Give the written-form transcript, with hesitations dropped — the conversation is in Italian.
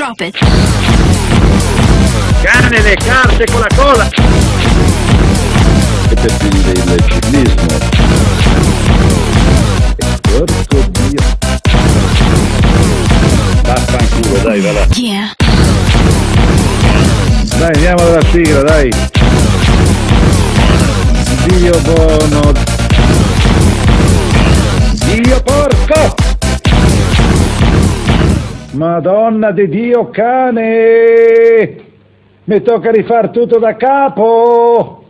Drop it. Cane le carte con la cola. E per finire il ciclismo. Porco Dio. Vaffanculo, dai, va là. Yeah. Dai, andiamo alla sigla, dai. Dio buono. Dio porco! Madonna di Dio cane! Mi tocca rifar tutto da capo!